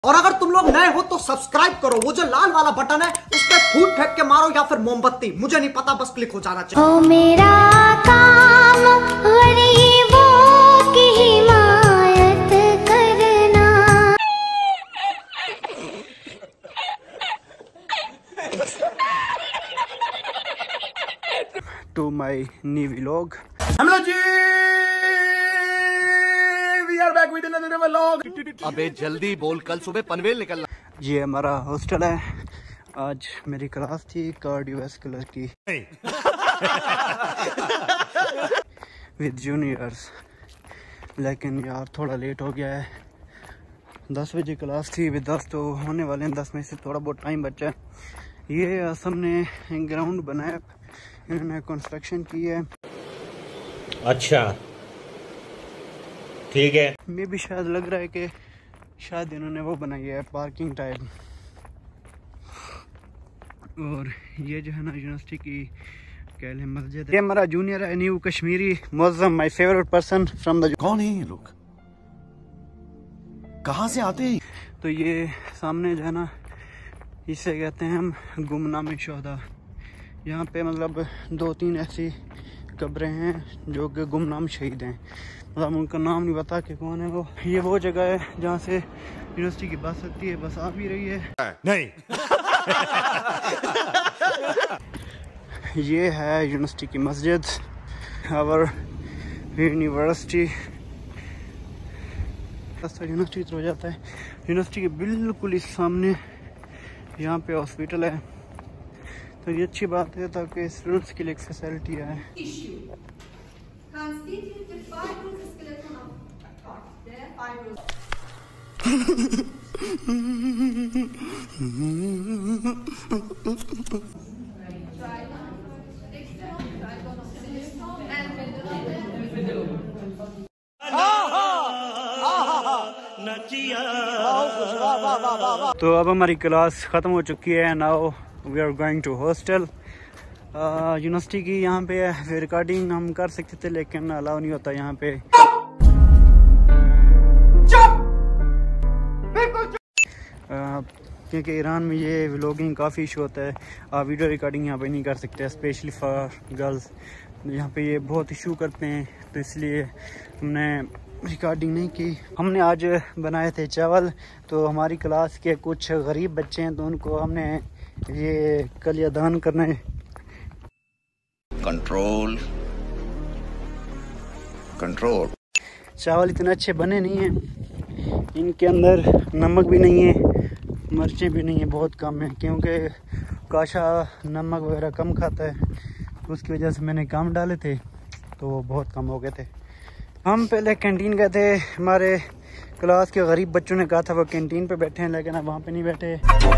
और अगर तुम लोग नए हो तो सब्सक्राइब करो, वो जो लाल वाला बटन है उस पर फूट फेंक के मारो या फिर मोमबत्ती, मुझे नहीं पता, बस क्लिक हो जाना चाहिए। ओ मेरा काम गरीबों की हिमायत करना। To my new vlog. Hello जी, we are back with another vlog. अबे जल्दी बोल, कल सुबह पनवेल निकलना। ये हमारा हॉस्टल है। आज मेरी क्लास थी कार्डियोवैस्कुलर की विद जूनियर्स, लेकिन यार थोड़ा लेट हो गया है। 10 बजे क्लास थी, विद 10 तो होने वाले हैं, 10 में से थोड़ा बहुत टाइम बचा है। ये असम ने ग्राउंड बनाया, इन्होंने कंस्ट्रक्शन की है। अच्छा ठीक है। मैं भी शायद लग रहा है कि शायद इन्होंने वो बनाई है पार्किंग टाइप। और ये जो है ना यूनिवर्सिटी की कह लें मस्जिद है। ये हमारा जूनियर है new Kashmiri Muazzam, my favourite person from the. कौन है ये लोग, कहाँ से आते हैं? तो ये सामने जो है ना, इसे कहते हैं हम गुमनाम शोहदा। यहाँ पे मतलब 2-3 ऐसी कब्रें हैं जो कि गुमनाम शहीद हैं, मतलब उनका नाम नहीं पता कि कौन है वो। ये वो जगह है जहाँ से यूनिवर्सिटी की बस आती है, बस आ भी रही है। नहीं ये है यूनिवर्सिटी की मस्जिद, आवर यूनिवर्सिटी। रास्ता यूनिवर्सिटी तो हो जाता है। यूनिवर्सिटी के बिल्कुल इस सामने यहाँ पे हॉस्पिटल है, तो ये अच्छी बात है ताकि स्टूडेंट्स के लिए एक फैसिलिटी है। तो अब हमारी क्लास ख़त्म हो चुकी है। Now we are going to hostel. University की यहाँ पे रिकॉर्डिंग हम कर सकते थे, लेकिन अलाउ नहीं होता यहाँ पे। क्योंकि ईरान में ये व्लॉगिंग काफ़ी इशू होता है, आप वीडियो रिकॉर्डिंग यहाँ पे नहीं कर सकते, स्पेशली फॉर गर्ल्स। यहाँ पे ये बहुत इशू करते हैं, तो इसलिए हमने रिकॉर्डिंग नहीं की। हमने आज बनाए थे चावल, तो हमारी क्लास के कुछ गरीब बच्चे हैं तो उनको हमने ये कलिया दान करना है। Control control. चावल इतने अच्छे बने नहीं हैं, इनके अंदर नमक भी नहीं है, मिर्चें भी नहीं है, बहुत कम है, क्योंकि काशा नमक वगैरह कम खाता है, उसकी वजह से मैंने कम डाले थे तो वो बहुत कम हो गए थे। हम पहले कैंटीन गए थे, हमारे क्लास के गरीब बच्चों ने कहा था वो कैंटीन पे बैठे हैं, लेकिन अब वहाँ पे नहीं बैठे।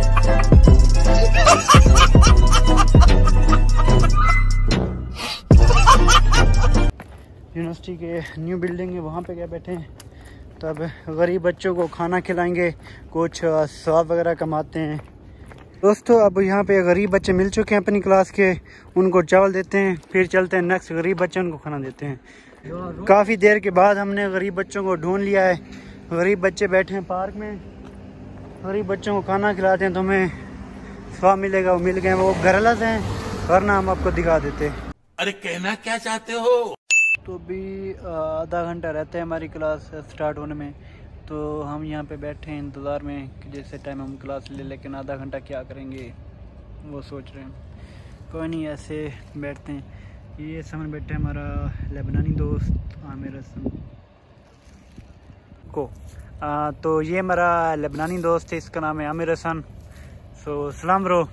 यूनिवर्सिटी के न्यू बिल्डिंग है, वहाँ पे क्या बैठे हैं। तब गरीब बच्चों को खाना खिलाएंगे, कुछ स्वाब वगैरह कमाते हैं। दोस्तों अब यहाँ पे गरीब बच्चे मिल चुके हैं अपनी क्लास के, उनको चावल देते हैं, फिर चलते हैं नेक्स्ट गरीब बच्चे, उनको खाना देते हैं। काफ़ी देर के बाद हमने गरीब बच्चों को ढूंढ लिया है। गरीब बच्चे बैठे हैं पार्क में, गरीब बच्चों को खाना खिलाते हैं, तो हमें स्वाब मिलेगा, वो मिल गए। वो घरलस हैं, वरना हम आपको दिखा देते। अरे कहना क्या चाहते हो? तो भी आधा घंटा रहता है हमारी क्लास स्टार्ट होने में, तो हम यहाँ पे बैठे हैं इंतज़ार में कि जैसे टाइम हम क्लास ले, लेकिन आधा घंटा क्या करेंगे वो सोच रहे हैं। कोई नहीं, ऐसे बैठते हैं। ये सामने बैठे हमारा लेबनानी दोस्त आमिर हसन को। तो ये हमारा लेबनानी दोस्त है, इसका नाम है आमिर हसन। सो सलाम ब्रो,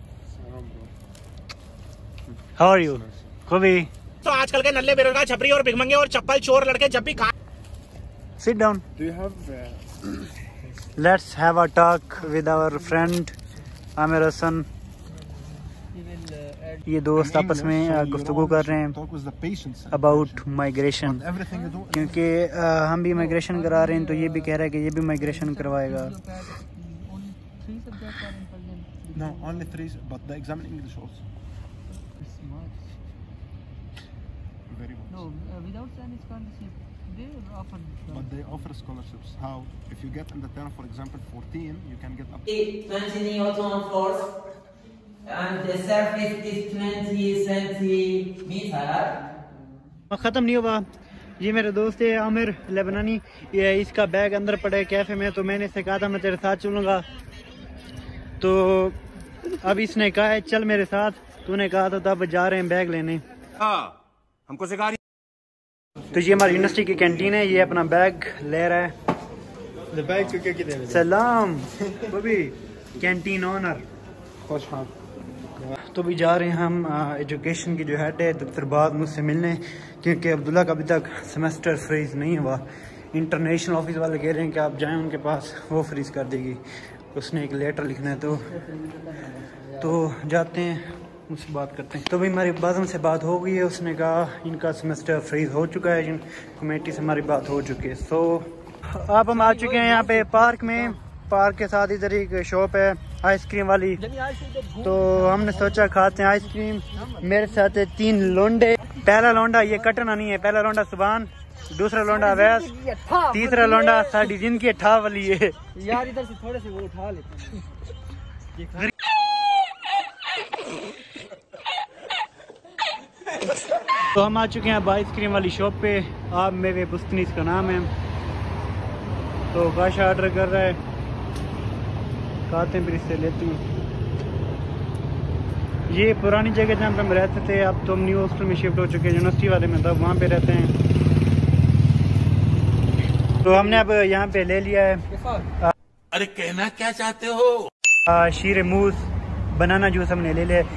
हाउ आर यू? खूबी। तो आजकल के नल्ले बेरोजगार छपरी और भिखमंगे और चप्पल चोर लड़के जब भी Sit down. Do you have Let's have a talk with our friend Amir Hassan. ये दोस्त आपस में गुफ्तगू कर रहे हैं अबाउट माइग्रेशन, क्योंकि हम भी माइग्रेशन करा रहे हैं, तो ये भी कह रहा है कि ये भी माइग्रेशन करवाएगा। No, only 3, but the exam in English also. Very much. No, without Spanish scholarship, But they offer scholarships. How? If you get in the 10, for example, 14, you can get up to 20 Newton force, and the surface is 20 centimeter. ख़त्म नहीं हुआ। ये मेरे दोस्त है आमिर लेबनानी, ये इसका bag अंदर पड़ा है कैफ़े में, तो मैंने इससे कहा था मैं तेरे साथ चलूँगा, तो अब इसने कहा है चल मेरे साथ, तूने कहा था तब जा रहे हैं बैग लेने। हमको सिखा रही। तो ये हमारी यूनिवर्सिटी की कैंटीन है, ये अपना बैग ले रहा है। सलाम बबी, कैंटीन ओनर। तो भी जा रहे हैं हम एजुकेशन की जो हेड है दफ्तर बाद मुझसे मिलने, क्योंकि अब्दुल्ला का अभी तक सेमेस्टर फ्रीज नहीं हुआ। इंटरनेशनल ऑफिस वाले कह रहे हैं कि आप जाएं उनके पास, वो फ्रीज कर देगी। उसने एक लेटर लिखना है, तो जाते हैं उससे बात करते हैं। तो भी हमारी बादम से बात हो गई है, उसने कहा इनका सेमेस्टर फ्रीज हो चुका है, कमेटी से हमारी बात हो चुकी है। सो अब हम आ चुके हैं यहाँ पे पार्क में। पार्क के साथ इधर एक शॉप है आइसक्रीम वाली, तो हमने सोचा खाते हैं आइसक्रीम। मेरे साथ है 3 लोंडे। पहला लोंडा ये कटना नहीं है, पहला लोंडा सुभान, दूसरा लोंडा अवैस, तीसरा लोंडा साड़ी जिनकी ठा वाली है यार। इधर से थोड़े से वो उठा लेते हैं। तो हम आ चुके हैं अब आइसक्रीम वाली शॉप पे। आप मेरे बुस्तनी इसका नाम है। तो बादशाह ऑर्डर कर रहा है, खाते हैं फिर इससे लेते हैं। ये पुरानी जगह जहाँ पे हम रहते थे, अब तो हम न्यू हॉस्टल में शिफ्ट हो चुके हैं, यूनिवर्सिटी वाले में, तब वहाँ पे रहते हैं। तो हमने अब यहाँ पे ले लिया है। अरे कहना क्या चाहते हो? शीर मूस बनाना जूस हमने ले लिया।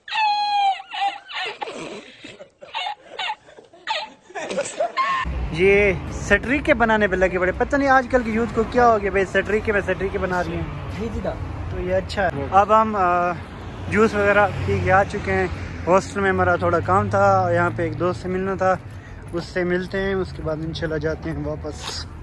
ये सटरीके बनाने पे लगे बड़े, पता नहीं आजकल की यूथ को क्या हो गया भाई, सटरीके बना रही हैं। तो ये अच्छा है। अब हम जूस वगैरह पी के आ चुके हैं। हॉस्टल में हमारा थोड़ा काम था, यहाँ पे एक दोस्त से मिलना था, उससे मिलते हैं, उसके बाद इंशाल्लाह जाते हैं वापस।